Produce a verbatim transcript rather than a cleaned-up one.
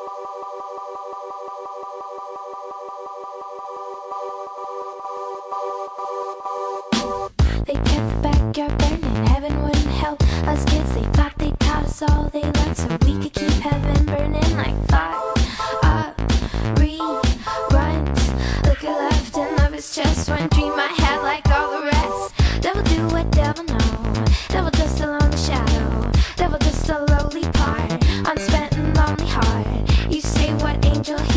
They kept the backyard burning, heaven wouldn't help us kids. They thought they taught us all they learned so we could keep heaven burning. Like thought, up, reruns. Look at left and love is just one dream I had like all the rest. Devil do what devil know, devil just a lonely shadow, devil just a lowly part, unspent and lonely heart. You say what angel